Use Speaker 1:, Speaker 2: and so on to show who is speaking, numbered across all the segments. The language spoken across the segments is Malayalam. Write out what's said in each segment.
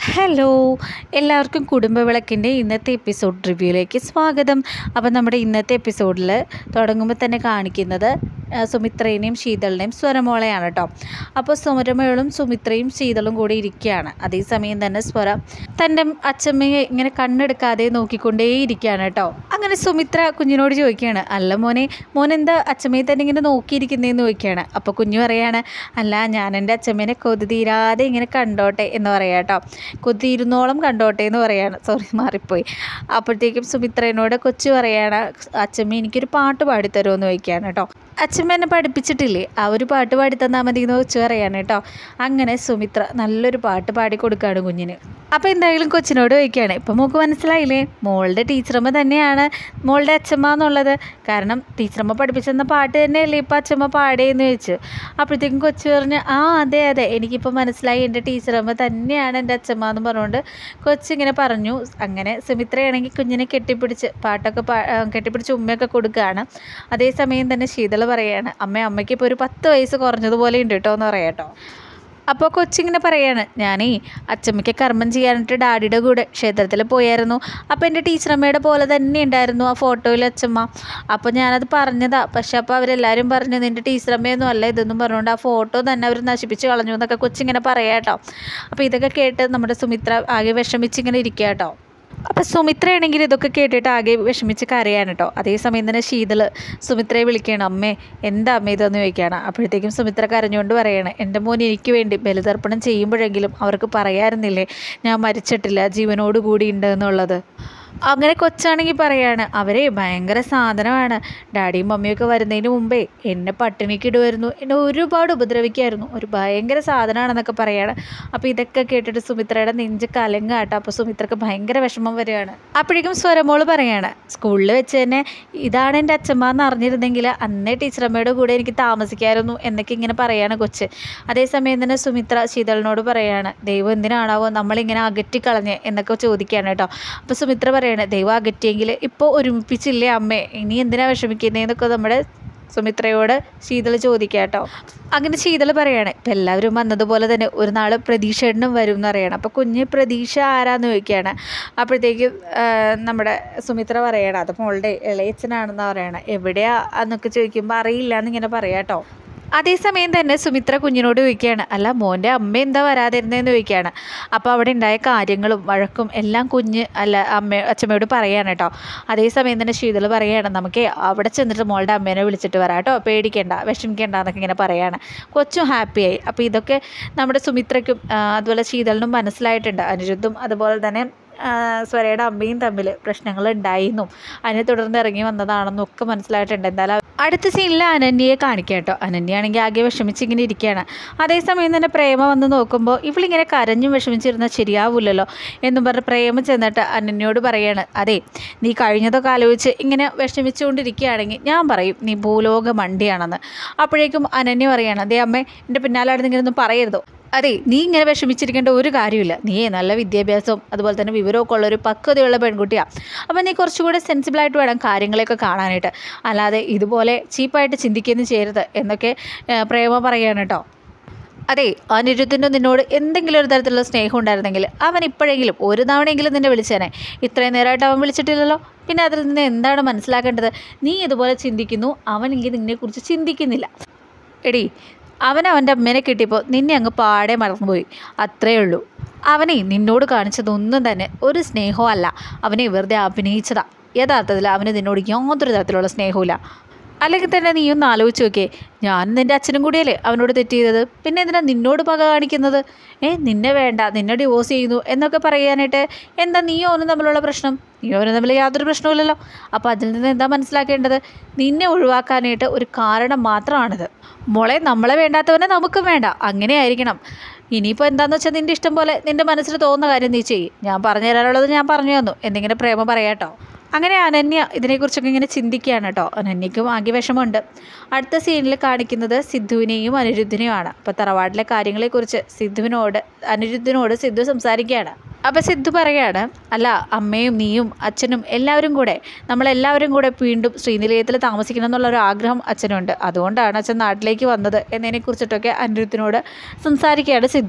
Speaker 1: ഹലോ, എല്ലാവർക്കും കുടുംബവിളക്കിൻ്റെ ഇന്നത്തെ എപ്പിസോഡ് റിവ്യൂയിലേക്ക് സ്വാഗതം. അപ്പോൾ നമ്മുടെ ഇന്നത്തെ എപ്പിസോഡിൽ തുടങ്ങുമ്പോൾ തന്നെ കാണിക്കുന്നത് സുമിത്രേനെയും ശീതളിനെയും സ്വരമോളെയാണ് കേട്ടോ. അപ്പോൾ സ്വരമോളും സുമിത്രയും ശീതളും കൂടി ഇരിക്കുകയാണ്. അതേസമയം തന്നെ സ്വര തൻ്റെ അച്ഛമ്മയെ ഇങ്ങനെ കണ്ണെടുക്കാതെ നോക്കിക്കൊണ്ടേ ഇരിക്കുകയാണ് കേട്ടോ. അങ്ങനെ സുമിത്ര കുഞ്ഞിനോട് ചോദിക്കുകയാണ്, അല്ല മോനെന്താ അച്ഛമ്മയെ തന്നെ ഇങ്ങനെ നോക്കിയിരിക്കുന്നതെന്ന് ചോദിക്കുകയാണ്. അപ്പോൾ കുഞ്ഞു പറയാണ്, അല്ല ഞാൻ എൻ്റെ അച്ഛമ്മേനെ കൊതി തീരാതെ ഇങ്ങനെ കണ്ടോട്ടെ എന്ന് പറയാം കേട്ടോ. കൊതിയിരുന്നോളം കണ്ടോട്ടെ എന്ന് പറയാണ്. മാറിപ്പോയി. അപ്പോഴത്തേക്കും സുമിത്രേനോട് കൊച്ചു പറയാണ്, അച്ഛമ്മ എനിക്കൊരു പാട്ട് പാടിത്തരുമോ എന്ന് ചോദിക്കുകയാണ് കേട്ടോ. അച്ഛമ്മ എന്നെ പഠിപ്പിച്ചിട്ടില്ലേ, ആ ഒരു പാട്ട് പാടി തന്നാൽ മതി എന്ന് കൊച്ചു പറയാണ് കേട്ടോ. അങ്ങനെ സുമിത്ര നല്ലൊരു പാട്ട് പാടി കൊടുക്കുകയാണ് കുഞ്ഞിന്. അപ്പോൾ എന്തായാലും കൊച്ചിനോട് ചോദിക്കുകയാണ്, ഇപ്പം മോൾക്ക് മനസ്സിലായില്ലേ, മോളുടെ ടീച്ചറമ്മ തന്നെയാണ് മോളുടെ അച്ഛമ്മ എന്നുള്ളത്. കാരണം ടീച്ചറമ്മ പഠിപ്പിച്ചെന്ന പാട്ട് തന്നെയല്ലേ ഇപ്പം അച്ഛമ്മ പാടിയെന്ന് ചോദിച്ചു. അപ്പോഴത്തേക്കും കൊച്ചു പറഞ്ഞ്, അതെ എനിക്കിപ്പോൾ മനസ്സിലായി, എൻ്റെ ടീച്ചറമ്മ തന്നെയാണ് എൻ്റെ അച്ഛമ്മ എന്ന് പറഞ്ഞുകൊണ്ട് കൊച്ചിങ്ങനെ പറഞ്ഞു. അങ്ങനെ സുമിത്രയാണെങ്കിൽ കുഞ്ഞിനെ കെട്ടിപ്പിടിച്ച് പാട്ടൊക്കെ കെട്ടിപ്പിടിച്ച് ഉമ്മയൊക്കെ കൊടുക്കുകയാണ്. അതേസമയം തന്നെ ശീതള പറയാണ്, അമ്മയ്ക്ക് ഇപ്പോൾ ഒരു 10 വയസ്സ് കുറഞ്ഞതുപോലെ ഉണ്ട് കേട്ടോ എന്ന് പറയാം കേട്ടോ. അപ്പോൾ കൊച്ചിങ്ങനെ പറയാണ്, ഞാനേ അച്ഛമ്മയ്ക്ക് കർമ്മം ചെയ്യാനായിട്ട് ഡാഡിയുടെ കൂടെ ക്ഷേത്രത്തിൽ പോയായിരുന്നു. അപ്പോൾ എൻ്റെ ടീച്ചറമ്മയുടെ പോലെ തന്നെ ഉണ്ടായിരുന്നു ആ ഫോട്ടോയിൽ അച്ഛമ്മ. അപ്പോൾ ഞാനത് പറഞ്ഞതാ, പക്ഷെ അപ്പോൾ അവരെല്ലാവരും പറഞ്ഞു നിൻ്റെ ടീച്ചറമ്മയൊന്നും അല്ല ഇതെന്നും പറഞ്ഞുകൊണ്ട് ആ ഫോട്ടോ തന്നെ അവർ നശിപ്പിച്ച് കളഞ്ഞു എന്നൊക്കെ കൊച്ചിങ്ങനെ പറയാം കേട്ടോ. അപ്പോൾ ഇതൊക്കെ കേട്ട് നമ്മുടെ സുമിത്ര ആകെ വിഷമിച്ചിങ്ങനെ ഇരിക്കുക കേട്ടോ. അപ്പോൾ സുമിത്രയാണെങ്കിൽ ഇതൊക്കെ കേട്ടിട്ട് ആകെ വിഷമിച്ച് കരയാണ് കേട്ടോ. അതേസമയം തന്നെ ശീതൾ സുമിത്രയെ വിളിക്കുകയാണ്, അമ്മേ എന്താ അമ്മ ഇതെന്ന് ചോദിക്കുകയാണ്. അപ്പോഴത്തേക്കും സുമിത്ര കരഞ്ഞുകൊണ്ട് പറയാണ്, എൻ്റെ മോൻ എനിക്ക് വേണ്ടി ബലിതർപ്പണം ചെയ്യുമ്പോഴെങ്കിലും അവർക്ക് പറയാറുന്നില്ലേ ഞാൻ മരിച്ചിട്ടില്ല, ജീവനോട് കൂടി ഉണ്ട് എന്നുള്ളത്. അങ്ങനെ കൊച്ചാണെങ്കിൽ പറയാണ്, അവരെ ഭയങ്കര സാധനമാണ്, ഡാഡിയും മമ്മിയൊക്കെ വരുന്നതിന് മുമ്പേ എന്നെ പട്ടിണിക്ക് ഇടുമായിരുന്നു, എന്നെ ഒരുപാട് ഉപദ്രവിക്കുമായിരുന്നു, ഒരു ഭയങ്കര സാധനമാണെന്നൊക്കെ പറയാണ്. അപ്പോൾ ഇതൊക്കെ കേട്ടിട്ട് സുമിത്രയുടെ നെഞ്ച് കലങ്ങാട്ടോ. അപ്പോൾ സുമിത്രക്ക് ഭയങ്കര വിഷമം വരികയാണ്. അപ്പോഴേക്കും സ്വരമോള് പറയാണ്, സ്കൂളിൽ വെച്ച് തന്നെ ഇതാണ് എൻ്റെ അച്ഛമ്മ എന്ന് അറിഞ്ഞിരുന്നെങ്കിൽ അന്നേ ടീച്ചറമ്മയുടെ കൂടെ എനിക്ക് താമസിക്കാമായിരുന്നു എന്നൊക്കെ ഇങ്ങനെ പറയാണ് കൊച്ച്. അതേസമയം തന്നെ സുമിത്ര ശീതളിനോട് പറയാണ്, ദൈവം എന്തിനാണാവോ നമ്മളിങ്ങനെ അകറ്റിക്കളഞ്ഞ് എന്നൊക്കെ ചോദിക്കുകയാണ് കേട്ടോ. അപ്പോൾ സുമിത്ര പറയാണ്, ദൈവം അകറ്റിയെങ്കിൽ ഇപ്പോൾ ഒരുമിപ്പിച്ചില്ലേ അമ്മേ, ഇനി എന്തിനാ വിഷമിക്കുന്നതെന്നൊക്കെ നമ്മുടെ സുമിത്രയോട് ശീതൾ ചോദിക്കുക കേട്ടോ. അങ്ങനെ ശീതൾ പറയാണ്, ഇപ്പം എല്ലാവരും വന്നതുപോലെ തന്നെ ഒരു നാൾ പ്രതീക്ഷേട്ടനും വരും എന്ന് പറയണം. അപ്പോൾ കുഞ്ഞ് പ്രതീക്ഷ ആരാന്ന് ചോദിക്കുകയാണ്. അപ്പോഴത്തേക്കും നമ്മുടെ സുമിത്ര പറയണം, അത് മോളുടെ ഇളയച്ചനാണെന്ന് പറയണം. എവിടെയാ എന്നൊക്കെ ചോദിക്കുമ്പോൾ അറിയില്ല എന്നിങ്ങനെ പറയാം കേട്ടോ. അതേസമയം തന്നെ സുമിത്ര കുഞ്ഞിനോട് ചോദിക്കുകയാണ്, അല്ല മോൻ്റെ അമ്മ എന്താ വരാതിരുന്നതെന്ന് ചോദിക്കുകയാണ്. അപ്പോൾ അവിടെ ഉണ്ടായ കാര്യങ്ങളും വഴക്കും എല്ലാം കുഞ്ഞ് അച്ഛമ്മയോട് പറയാണ് കേട്ടോ. അതേസമയം തന്നെ ശീതൾ പറയുകയാണ്, നമുക്ക് അവിടെ ചെന്നിട്ട് മോളുടെ അമ്മേനെ വിളിച്ചിട്ട് വരാം കേട്ടോ, പേടിക്കേണ്ട വിഷമിക്കേണ്ട എന്നൊക്കെ ഇങ്ങനെ പറയാണ്. കൊച്ചും ഹാപ്പിയായി. അപ്പോൾ ഇതൊക്കെ നമ്മുടെ സുമിത്രയ്ക്കും അതുപോലെ ശീതളിനും മനസ്സിലായിട്ടുണ്ട്. അനിരുദ്ധും അതുപോലെ തന്നെ സ്വരയുടെ അമ്മയും തമ്മിൽ പ്രശ്നങ്ങൾ ഉണ്ടായിരുന്നു, അതിനെ തുടർന്ന് ഇറങ്ങി വന്നതാണെന്നും ഒക്കെ മനസ്സിലായിട്ടുണ്ട്. എന്തായാലും അടുത്ത സീനിൽ അനന്യയെ കാണിക്കാം കേട്ടോ. അനന്യയാണെങ്കിൽ ആകെ വിഷമിച്ചിങ്ങനെ ഇരിക്കുകയാണ്. അതേസമയം തന്നെ പ്രേമ വന്ന് നോക്കുമ്പോൾ ഇവളിങ്ങനെ കരഞ്ഞും വിഷമിച്ചിരുന്നാൽ ശരിയാവില്ലല്ലോ എന്നും പറഞ്ഞ് പ്രേമ ചെന്നിട്ട് അനന്യയോട് പറയാണ്, അതെ നീ കഴിഞ്ഞതൊക്കെ ആലോചിച്ച് ഇങ്ങനെ വിഷമിച്ചുകൊണ്ടിരിക്കുകയാണെങ്കിൽ ഞാൻ പറയും നീ ഭൂലോക മണ്ടിയാണെന്ന്. അപ്പോഴേക്കും അനന്യ പറയാണ്, അതേ അമ്മേ എൻ്റെ പിന്നാലെ ഇങ്ങനെയൊന്നും പറയരുതോ, അതെ നീ ഇങ്ങനെ വിഷമിച്ചിരിക്കേണ്ട ഒരു കാര്യമില്ല, നീ നല്ല വിദ്യാഭ്യാസവും അതുപോലെ തന്നെ വിവരമൊക്കെ ഉള്ളൊരു പക്വതയുള്ള പെൺകുട്ടിയാണ്. അപ്പോൾ നീ കുറച്ചുകൂടെ സെൻസിബിളായിട്ട് വേണം കാര്യങ്ങളെയൊക്കെ കാണാനായിട്ട്, അല്ലാതെ ഇതുപോലെ ചീപ്പായിട്ട് ചിന്തിക്കുകയൊന്നും ചെയ്യരുത് എന്നൊക്കെ പ്രേമ പറയാണ് കേട്ടോ. അതെ അനിരുദ്ധിൻ്റെ നിന്നോട് എന്തെങ്കിലും ഒരു തരത്തിലുള്ള സ്നേഹം ഉണ്ടായിരുന്നെങ്കിൽ അവൻ ഇപ്പോഴെങ്കിലും ഒരു തവണയെങ്കിലും നിന്നെ വിളിച്ചേനെ. ഇത്രയും നേരമായിട്ട് അവൻ വിളിച്ചിട്ടില്ലല്ലോ, പിന്നെ അതിൽ നിന്ന് എന്താണ് മനസ്സിലാക്കേണ്ടത്? നീ ഇതുപോലെ ചിന്തിക്കുന്നു, അവനെങ്കിൽ നിന്നെക്കുറിച്ച് ചിന്തിക്കുന്നില്ല. എടി അവൻ്റെ അമ്മേനെ കിട്ടിയപ്പോൾ നിന്നെ അങ്ങ് പാടെ മറന്നുപോയി, അത്രയേ ഉള്ളൂ. അവനെ നിന്നോട് കാണിച്ചതൊന്നും തന്നെ ഒരു സ്നേഹവും അല്ല, അവനെ വെറുതെ അഭിനയിച്ചതാ. യഥാർത്ഥത്തിൽ അവന് നിന്നോട് യാതൊരു തരത്തിലുള്ള സ്നേഹമില്ല. അല്ലെങ്കിൽ തന്നെ നീ ഒന്ന് ആലോചിച്ച് നോക്കിയേ, ഞാനും നിൻ്റെ അച്ഛനും കൂടിയല്ലേ അവനോട് തെറ്റ് ചെയ്തത്, പിന്നെ എന്തിനാ നിന്നോട് പക കാണിക്കുന്നത്? നിന്നെ വേണ്ട, നിന്നെ ഡിവോഴ്സ് ചെയ്യുന്നു എന്നൊക്കെ പറയാനായിട്ട് എന്താ നീയോ അവനും തമ്മിലുള്ള പ്രശ്നം? നീയോ അവനും തമ്മിൽ യാതൊരു പ്രശ്നമില്ലല്ലോ. അപ്പോൾ അതിൽ നിന്ന് എന്താ മനസ്സിലാക്കേണ്ടത്? നിന്നെ ഒഴിവാക്കാനായിട്ട് ഒരു കാരണം മാത്രമാണിത്. മോളെ നമ്മളെ വേണ്ടാത്തവനെ നമുക്കും വേണ്ട, അങ്ങനെ ആയിരിക്കണം. ഇനിയിപ്പോൾ എന്താണെന്ന് വെച്ചാൽ നിൻ്റെ ഇഷ്ടം പോലെ നിൻ്റെ മനസ്സിൽ തോന്നുന്ന കാര്യം നീ ചെയ്യും, ഞാൻ പറഞ്ഞു തരാനുള്ളത് ഞാൻ പറഞ്ഞു തന്നു എന്നിങ്ങനെ പ്രേമ പറയാട്ടോ. അങ്ങനെ അനന്യ ഇതിനെക്കുറിച്ചൊക്കെ ഇങ്ങനെ ചിന്തിക്കുകയാണ് കേട്ടോ. അനന്യയ്ക്കും ആകെ വിഷമമുണ്ട്. അടുത്ത സീനിൽ കാണിക്കുന്നത് സിദ്ധുവിനെയും അനിരുദ്ധിനെയുമാണ്. അപ്പോൾ തറവാട്ടിലെ കാര്യങ്ങളെക്കുറിച്ച് അനിരുദ്ധിനോട് സിദ്ധു സംസാരിക്കുകയാണ്. അപ്പോൾ സിദ്ധു പറയാണ്, അല്ല അമ്മയും നീയും അച്ഛനും എല്ലാവരും കൂടെ നമ്മളെല്ലാവരും കൂടെ വീണ്ടും ശ്രീനിലയത്തിൽ താമസിക്കണം എന്നുള്ളൊരു ആഗ്രഹം അച്ഛനുണ്ട്, അതുകൊണ്ടാണ് അച്ഛൻ നാട്ടിലേക്ക് വന്നത് എന്നതിനെക്കുറിച്ചിട്ടൊക്കെ അനിരുദ്ധിനോട് സംസാരിക്കുകയാണ് സിദ്ധു.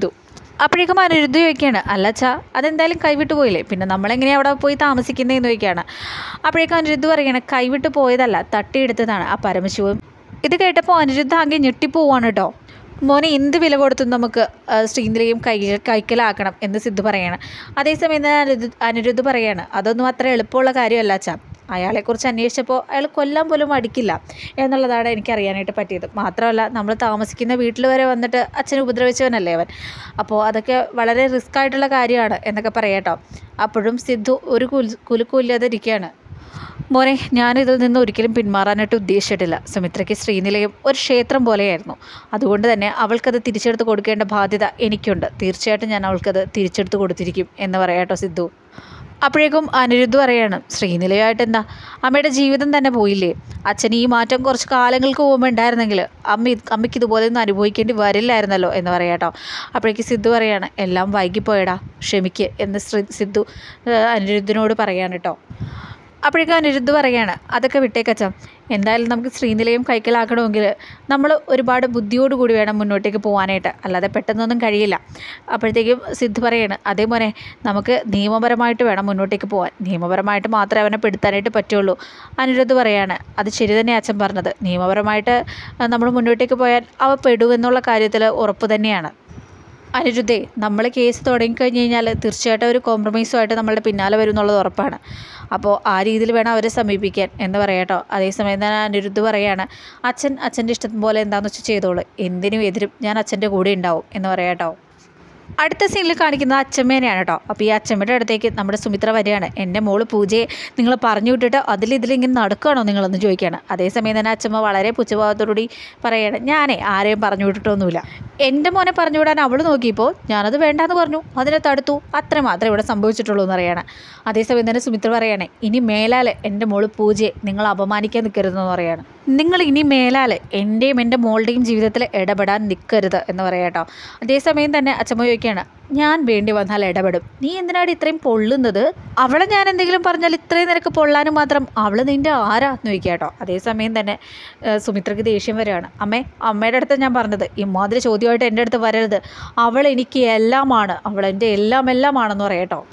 Speaker 1: അപ്പോഴേക്കും അനിരുദ്ധ ചോദിക്കുകയാണ്, അല്ല അച്ഛാ അതെന്തായാലും കൈവിട്ട് പോയില്ലേ, പിന്നെ നമ്മളെങ്ങനെയാണ് അവിടെ പോയി താമസിക്കുന്നതെന്ന് ചോദിക്കുകയാണ്. അപ്പോഴേക്കും അനിരുദ്ധ പറയുകയാണ്, കൈവിട്ട് പോയതല്ല തട്ടിയെടുത്തതാണ് ആ പരമശിവൻ. ഇത് കേട്ടപ്പോൾ അനിരുദ്ധ ആകെ ഞെട്ടിപ്പോവാണ് കേട്ടോ. മോനെ എന്ത് വില കൊടുത്തും നമുക്ക് ശ്രീനിലയും കൈക്കലാക്കണം എന്ന് സിദ്ധു പറയാണ്. അതേസമയം അനിരുദ്ധ പറയാണ്, അതൊന്നും അത്ര എളുപ്പമുള്ള കാര്യമല്ല അച്ഛാ. അയാളെക്കുറിച്ച് അന്വേഷിച്ചപ്പോൾ അയാൾ കൊല്ലാൻ പോലും മടിക്കില്ല എന്നുള്ളതാണ് എനിക്കറിയാനായിട്ട് പറ്റിയത്. മാത്രമല്ല നമ്മൾ താമസിക്കുന്ന വീട്ടിൽ വരെ വന്നിട്ട് അച്ഛനെ ഉപദ്രവിച്ചവനല്ലേ അവൻ. അപ്പോൾ അതൊക്കെ വളരെ റിസ്ക് ആയിട്ടുള്ള കാര്യമാണ് എന്നൊക്കെ പറയാട്ടോ. അപ്പോഴും സിദ്ധു ഒരു കുലുക്കുമില്ലാതെ ഇരിക്കുകയാണ്. മോനെ ഞാനിതിൽ നിന്ന് ഒരിക്കലും പിന്മാറാനായിട്ട് ഉദ്ദേശിച്ചിട്ടില്ല. സുമിത്രയ്ക്ക് ശ്രീനിലയം ഒരു ക്ഷേത്രം പോലെയായിരുന്നു. അതുകൊണ്ട് തന്നെ അവൾക്കത് തിരിച്ചെടുത്ത് കൊടുക്കേണ്ട ബാധ്യത എനിക്കുണ്ട്. തീർച്ചയായിട്ടും ഞാൻ അവൾക്കത് തിരിച്ചെടുത്ത് കൊടുത്തിരിക്കും എന്ന് പറയാട്ടോ സിദ്ധു. അപ്പോഴേക്കും അനിരുദ്ധ പറയാണ്, ശ്രീനിലയായിട്ട് എന്താ, അമ്മയുടെ ജീവിതം തന്നെ പോയില്ലേ. അച്ഛൻ ഈ മാറ്റം കുറച്ച് കാലങ്ങൾക്ക് മുമ്പ് ഉണ്ടായിരുന്നെങ്കിൽ അമ്മയ്ക്ക് ഇതുപോലെ ഒന്നും അനുഭവിക്കേണ്ടി വരില്ലായിരുന്നല്ലോ എന്ന് പറയാട്ടോ. അപ്പോഴേക്ക് സിദ്ധു പറയാണ്, എല്ലാം വൈകിപ്പോയടാ, ക്ഷമിക്ക് എന്ന് സിദ്ധു അനിരുദ്ധിനോട് പറയാണ് കേട്ടോ. അപ്പോഴേക്കും അനിരുദ്ധ പറയാണ്, അതൊക്കെ വിട്ടേക്കച്ചാ, എന്തായാലും നമുക്ക് ശ്രീനിലയം കൈക്കലാക്കണമെങ്കിൽ നമ്മൾ ഒരുപാട് ബുദ്ധിയോടുകൂടി വേണം മുന്നോട്ടേക്ക് പോകാനായിട്ട്, അല്ലാതെ പെട്ടെന്നൊന്നും കഴിയില്ല. അപ്പോഴത്തേക്കും സിദ്ധു പറയാണ്, അതേപോലെ നമുക്ക് നിയമപരമായിട്ട് വേണം മുന്നോട്ടേക്ക് പോകാൻ, നിയമപരമായിട്ട് മാത്രമേ അവനെ പെടുത്താനായിട്ട് പറ്റുള്ളൂ. അനിരുദ്ധ പറയാണ്, അത് ശരി തന്നെ അച്ഛൻ പറഞ്ഞത്, നിയമപരമായിട്ട് നമ്മൾ മുന്നോട്ടേക്ക് പോയാൽ അവ പെടുമെന്നുള്ള കാര്യത്തിൽ ഉറപ്പ് തന്നെയാണ്. അനിരുദ്ധേ, നമ്മൾ കേസ് തുടങ്ങിക്കഴിഞ്ഞ് കഴിഞ്ഞാൽ തീർച്ചയായിട്ടും ഒരു കോംപ്രമൈസുമായിട്ട് നമ്മളുടെ പിന്നാലെ വരും എന്നുള്ളത് ഉറപ്പാണ്. അപ്പോൾ ആ രീതിയിൽ വേണം അവരെ സമീപിക്കാൻ എന്ന് പറയാട്ടോ. അതേസമയം തന്നെ അനിരുദ്ധ പറയാണ്, അച്ഛൻ്റെ ഇഷ്ടം പോലെ എന്താണെന്ന് വെച്ചാൽ ചെയ്തോളൂ, എന്തിനും എതിരും ഞാൻ അച്ഛൻ്റെ കൂടെ ഉണ്ടാവും എന്ന് പറയാട്ടോ. അടുത്ത സീനിൽ കാണിക്കുന്നത് അച്ചമ്മേനെയാണ് കേട്ടോ. അപ്പോൾ ഈ അച്ചമ്മയുടെ അടുത്തേക്ക് നമ്മുടെ സുമിത്ര വരികയാണ്. എൻ്റെ മോള് പൂജയെ നിങ്ങൾ പറഞ്ഞു വിട്ടിട്ട് ഇതിലിങ്ങനെ നടക്കുകയാണോ നിങ്ങളെന്ന് ചോദിക്കുകയാണ്. അതേസമയം തന്നെ അച്ചമ്മ വളരെ പുച്ഛഭാവത്തോടുകൂടി പറയുകയാണ്, ഞാനേ ആരെയും പറഞ്ഞു വിട്ടിട്ടൊന്നുമില്ല, എൻ്റെ മോനെ പറഞ്ഞു വിടാൻ അവൾ നോക്കിയപ്പോൾ ഞാനത് വേണ്ടാന്ന് പറഞ്ഞു, അതിനെ തടുത്തു, അത്ര മാത്രമേ ഇവിടെ സംഭവിച്ചിട്ടുള്ളൂ എന്ന് പറയുകയാണ്. അതേസമയം തന്നെ സുമിത്ര പറയുകയാണ്, ഇനി മേലാൽ എൻ്റെ മോള് പൂജയെ നിങ്ങൾ അപമാനിക്കാൻ നിൽക്കരുതെന്ന് പറയുകയാണ്. നിങ്ങൾ ഇനി മേലാൽ എൻ്റെയും എൻ്റെ മോളുടെയും ജീവിതത്തിൽ ഇടപെടാൻ നിൽക്കരുത് എന്ന് പറയാം കേട്ടോ. അതേസമയം തന്നെ അച്ചമ്മ ചോദിക്കുകയാണ്, ഞാൻ വേണ്ടി വന്നാൽ ഇടപെടും, നീ എന്തിനാണ് ഇത്രയും പൊള്ളുന്നത്, അവളെ ഞാൻ എന്തെങ്കിലും പറഞ്ഞാൽ ഇത്രയും നിനക്ക് പൊള്ളാനും മാത്രം അവൾ നിൻ്റെ ആരാ എന്ന് ചോദിക്കുക കേട്ടോ. അതേസമയം തന്നെ സുമിത്രയ്ക്ക് ദേഷ്യം വരികയാണ്. അമ്മയുടെ അടുത്ത് ഞാൻ പറഞ്ഞത്, ഇമ്മാതിരി ചോദ്യമായിട്ട് എൻ്റെ അടുത്ത് വരരുത്, അവൾ എനിക്ക് എല്ലാമാണ്, അവൾ എൻ്റെ എല്ലാമാണെന്ന് പറയാം കേട്ടോ.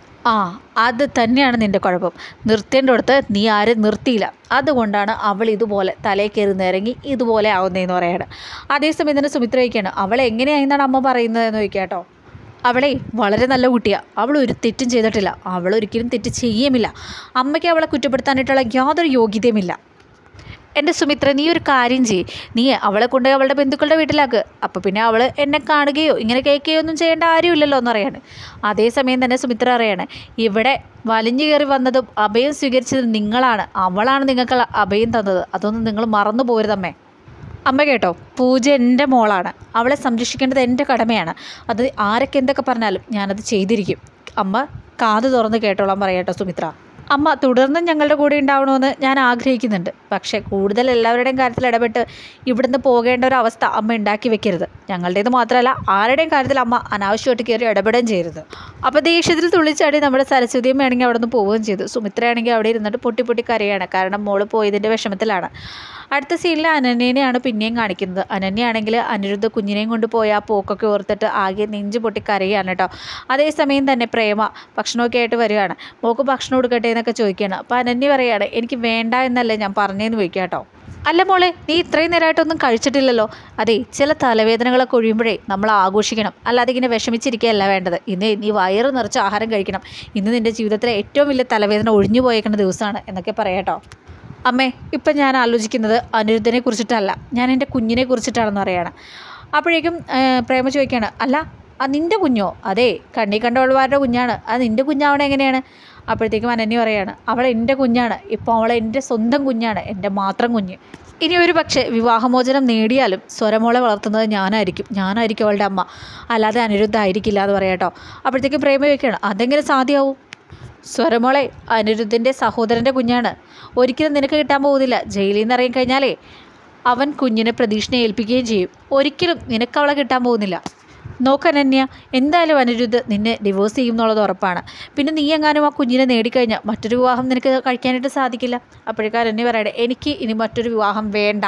Speaker 1: അത് തന്നെയാണ് നിൻ്റെ കുഴപ്പം, നിർത്തേണ്ടടുത്ത് നീ ആരും നിർത്തിയില്ല, അതുകൊണ്ടാണ് അവൾ ഇതുപോലെ തലയിൽ കയറി നിരങ്ങി ഇതുപോലെ ആവുന്നതെന്ന് പറയാണ്. അതേസമയം തന്നെ സുമിത്ര ചോദിക്കുകയാണ്, അവളെ എങ്ങനെയാണെന്നാണ് അമ്മ പറയുന്നതെന്ന് ചോദിക്കുക കേട്ടോ. അവളെ വളരെ നല്ല കുട്ടിയാണ്, അവൾ ഒരു തെറ്റും ചെയ്തിട്ടില്ല, അവൾ ഒരിക്കലും തെറ്റ് ചെയ്യുമില്ല, അമ്മയ്ക്ക് അവളെ കുറ്റപ്പെടുത്താനായിട്ടുള്ള യാതൊരു യോഗ്യതയുമില്ല. എൻ്റെ സുമിത്ര, നീ ഒരു കാര്യം ചെയ്യ്, നീ അവളെ കൊണ്ട് അവളുടെ ബന്ധുക്കളുടെ വീട്ടിലാക്ക്, അപ്പോൾ പിന്നെ അവൾ എന്നെ കാണുകയോ ഇങ്ങനെ കേൾക്കുകയോ ഒന്നും ചെയ്യേണ്ട ആരുമില്ലല്ലോ എന്ന് പറയാണ്. അതേസമയം തന്നെ സുമിത്ര പറയാണ്, ഇവിടെ വലിഞ്ഞു കയറി വന്നതും അഭയം സ്വീകരിച്ചത് നിങ്ങളാണ്, അവളാണ് നിങ്ങൾക്ക് അഭയം തന്നത്, അതൊന്നും നിങ്ങൾ മറന്നു പോരുതമ്മേ. അമ്മ കേട്ടോ, പൂജ എൻ്റെ മോളാണ്, അവളെ സംരക്ഷിക്കേണ്ടത് എൻ്റെ കടമയാണ്, അത് ആരൊക്കെ എന്തൊക്കെ പറഞ്ഞാലും ഞാനത് ചെയ്തിരിക്കും. അമ്മ കാത് തുറന്ന് കേട്ടോളാം പറയാട്ടോ സുമിത്ര. അമ്മ തുടർന്നും ഞങ്ങളുടെ കൂടെ ഉണ്ടാവണമെന്ന് ഞാൻ ആഗ്രഹിക്കുന്നുണ്ട്, പക്ഷേ കൂടുതൽ എല്ലാവരുടെയും കാര്യത്തിൽ ഇടപെട്ട് ഇവിടുന്ന് പോകേണ്ട ഒരു അവസ്ഥ അമ്മ ഉണ്ടാക്കി വെക്കരുത്. ഞങ്ങളുടേത് മാത്രമല്ല ആരുടെയും കാര്യത്തിൽ അമ്മ അനാവശ്യമായിട്ട് കയറി ഇടപെടുകയും ചെയ്യരുത്. അപ്പോൾ ദേഷ്യത്തിൽ തുള്ളിച്ചാടി നമ്മുടെ സരസ്വതിയും ആണെങ്കിൽ അവിടെ നിന്ന് പോവുകയും ചെയ്തു. സുമിത്രയാണെങ്കിൽ അവിടെ ഇരുന്നിട്ട് പൊട്ടി കരയാണ്, കാരണം മോള് പോയതിൻ്റെ വിഷമത്തിലാണ്. അടുത്ത സീനിൽ അനന്യനെയാണ് പിന്നെയും കാണിക്കുന്നത്. അനന്യയാണെങ്കിൽ അനിരുദ്ധ കുഞ്ഞിനെയും കൊണ്ട് പോയി ആ പോക്കൊക്കെ ഓർത്തിട്ട് ആകെ നെഞ്ച് പൊട്ടി കരയാണ് കേട്ടോ. അതേസമയം തന്നെ പ്രേമ ഭക്ഷണമൊക്കെ ആയിട്ട് വരികയാണ്. മോൾക്ക് ഭക്ഷണം കൊടുക്കട്ടെ എന്നൊക്കെ ചോദിക്കുകയാണ്. അപ്പോൾ അനന്യ പറയുകയാണ്, എനിക്ക് വേണ്ട എന്നല്ലേ ഞാൻ പറഞ്ഞതെന്ന് ചോദിക്കുക കേട്ടോ. അല്ല മോളെ, നീ ഇത്രയും നേരമായിട്ടൊന്നും കഴിച്ചിട്ടില്ലല്ലോ. അതെ, ചില തലവേദനകളൊക്കെ ഒഴിയുമ്പോഴേ നമ്മൾ ആഘോഷിക്കണം, അല്ലാതെ ഇങ്ങനെ വിഷമിച്ചിരിക്കുകയല്ല വേണ്ടത്. ഇന്ന് നീ വയറ് നിറച്ച് ആഹാരം കഴിക്കണം, ഇന്ന് നിൻ്റെ ജീവിതത്തിലെ ഏറ്റവും വലിയ തലവേദന ഒഴിഞ്ഞു പോയേക്കുന്ന ദിവസമാണ് എന്നൊക്കെ പറയാട്ടോ. അമ്മേ, ഇപ്പം ഞാൻ ആലോചിക്കുന്നത് അനിരുദ്ധനെ കുറിച്ചിട്ടല്ല, ഞാൻ എൻ്റെ കുഞ്ഞിനെ കുറിച്ചിട്ടാണെന്ന് പറയാണ്. അപ്പോഴേക്കും പ്രേമ ചോദിക്കുകയാണ്, അല്ല നിൻ്റെ കുഞ്ഞോ? അതെ, കണ്ണി കണ്ടവൾമാരുടെ കുഞ്ഞാണ്, അത് നിൻ്റെ കുഞ്ഞാവണ എങ്ങനെയാണ്? അപ്പോഴത്തേക്കും അനന്യ പറയാണ്, അവൾ എൻ്റെ കുഞ്ഞാണ്, ഇപ്പോൾ അവൾ എൻ്റെ സ്വന്തം കുഞ്ഞാണ്, എൻ്റെ മാത്രം കുഞ്ഞ്. ഇനി ഒരു പക്ഷേ വിവാഹമോചനം നേടിയാലും സ്വരമോളെ വളർത്തുന്നത് ഞാനായിരിക്കും അവളുടെ അമ്മ, അല്ലാതെ അനിരുദ്ധ ആയിരിക്കില്ല എന്ന് പറയാട്ടോ. അപ്പോഴത്തേക്കും പ്രേമ ചോദിക്കുകയാണ്, അതെങ്ങനെ സാധ്യമാവും? സ്വരമോളെ അനിരുദ്ധിൻ്റെ സഹോദരൻ്റെ കുഞ്ഞാണ്, ഒരിക്കലും നിനക്ക് കിട്ടാൻ പോകുന്നില്ല. ജയിലിൽ നിന്ന് ഇറങ്ങിക്കഴിഞ്ഞാലേ അവൻ കുഞ്ഞിനെ പ്രതീക്ഷനെ ഏൽപ്പിക്കുകയും ചെയ്യും, ഒരിക്കലും നിനക്ക് അവളെ കിട്ടാൻ പോകുന്നില്ല. നോക്കനന്യ, എന്തായാലും അനിരുദ്ധ് നിന്നെ ഡിവോഴ്സ് ചെയ്യും എന്നുള്ളത് ഉറപ്പാണ്. പിന്നെ നീ എങ്ങാനും ആ കുഞ്ഞിനെ നേടിക്കഴിഞ്ഞാൽ മറ്റൊരു വിവാഹം നിനക്ക് കഴിക്കാനായിട്ട് സാധിക്കില്ല. അപ്പോഴേക്കും അനന്യ പറയട്ടെ, എനിക്ക് ഇനി മറ്റൊരു വിവാഹം വേണ്ട.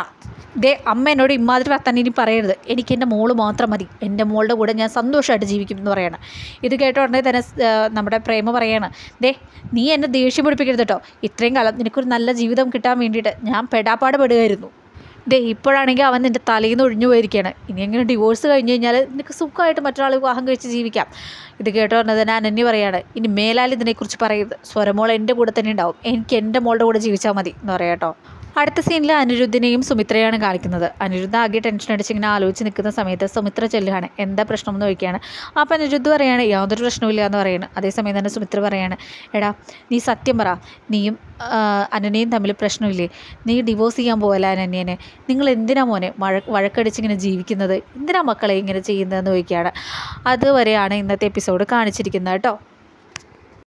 Speaker 1: ദേ അമ്മ എന്നോട് ഇമ്മാതിരി വർത്താനം ഇനി പറയരുത്, എനിക്ക് എൻ്റെ മോള് മാത്രം മതി, എൻ്റെ മോളുടെ കൂടെ ഞാൻ സന്തോഷമായിട്ട് ജീവിക്കും എന്ന് പറയാണ്. ഇത് കേട്ട ഉടനെ തന്നെ നമ്മുടെ പ്രേമ പറയാണ്, ദേ നീ എന്നെ ദേഷ്യം പിടിപ്പിക്കരുത് കേട്ടോ, ഇത്രയും കാലം നിനക്കൊരു നല്ല ജീവിതം കിട്ടാൻ വേണ്ടിയിട്ട് ഞാൻ പെടാപ്പാട് പെടുകയായിരുന്നു. ദേ ഇപ്പോഴാണെങ്കിൽ അവൻ നിൻ്റെ തലയിൽ നിന്ന് ഒഴിഞ്ഞു പോയിരിക്കുകയാണ്, ഇനി എങ്ങനെ ഡിവോഴ്സ് കഴിഞ്ഞ് കഴിഞ്ഞാൽ നിനക്ക് സുഖമായിട്ട് മറ്റൊരാൾ വിവാഹം കഴിച്ച് ജീവിക്കാം. ഇത് കേട്ടോ പറഞ്ഞത് തന്നെ അനന്യ പറയാണ്, ഇനി മേലാൽ ഇതിനെക്കുറിച്ച് പറയരുത്, സ്വരമോൾ എൻ്റെ കൂടെ തന്നെ ഉണ്ടാവും, എനിക്ക് എൻ്റെ മോളുടെ കൂടെ ജീവിച്ചാൽ മതി എന്ന് പറയാം കേട്ടോ. അടുത്ത സീനിൽ അനിരുദ്ധിനെയും സുമിത്രയാണ് കാണിക്കുന്നത്. അനിരുദ്ധ ആകെ ടെൻഷൻ അടിച്ച് ഇങ്ങനെ ആലോചിച്ച് നിൽക്കുന്ന സമയത്ത് സുമിത്ര ചെല്ലുകയാണ്, എന്താ പ്രശ്നം എന്ന് ചോദിക്കുകയാണ്. അപ്പോൾ അനിരുദ്ധ് പറയാണ് യാതൊരു പ്രശ്നമില്ല എന്ന് പറയുന്നത്. അതേസമയം തന്നെ സുമിത്ര പറയാണ്, എടാ നീ സത്യം പറ, നീയും അനന്യയും തമ്മിൽ പ്രശ്നമില്ലേ, നീ ഡിവോഴ്സ് ചെയ്യാൻ പോകല അനന്യനെ, നിങ്ങൾ എന്തിനാ മോനെ വഴക്കടിച്ചിങ്ങനെ ജീവിക്കുന്നത്, എന്തിനാ മക്കളെ ഇങ്ങനെ ചെയ്യുന്നതെന്ന് ചോദിക്കുകയാണ്. അതുവരെയാണ് ഇന്നത്തെ എപ്പിസോഡ് കാണിച്ചിരിക്കുന്നത് കേട്ടോ.